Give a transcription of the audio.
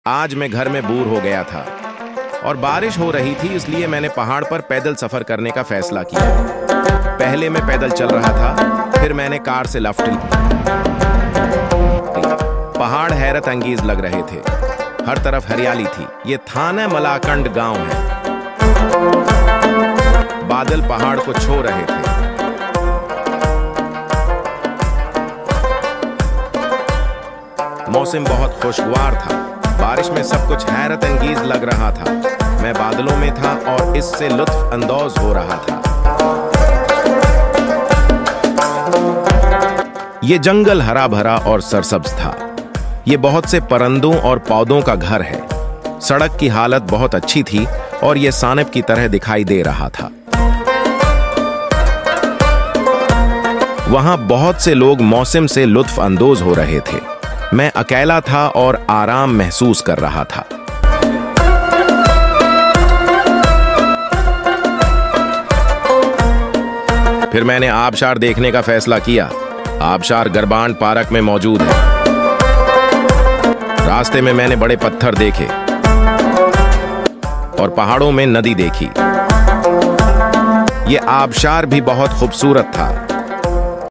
आज मैं घर में बोर हो गया था और बारिश हो रही थी, इसलिए मैंने पहाड़ पर पैदल सफर करने का फैसला किया। पहले मैं पैदल चल रहा था, फिर मैंने कार से लिफ्ट ली। पहाड़ हैरत अंगेज लग रहे थे, हर तरफ हरियाली थी। ये थाना मलाकंड गांव है। बादल पहाड़ को छू रहे थे। मौसम बहुत खुशगवार था। बारिश में सब कुछ हैरत अंगेज लग रहा था। मैं बादलों में था और इससे लुत्फ अंदोज हो रहा था। ये जंगल हरा भरा और सरसब्ज था। ये बहुत से परिंदों और पौधों का घर है। सड़क की हालत बहुत अच्छी थी और ये सानब की तरह दिखाई दे रहा था। वहां बहुत से लोग मौसम से लुत्फ अंदोज हो रहे थे। मैं अकेला था और आराम महसूस कर रहा था। फिर मैंने आबशार देखने का फैसला किया। आबशार गरबांड पार्क में मौजूद है। रास्ते में मैंने बड़े पत्थर देखे और पहाड़ों में नदी देखी। ये आबशार भी बहुत खूबसूरत था।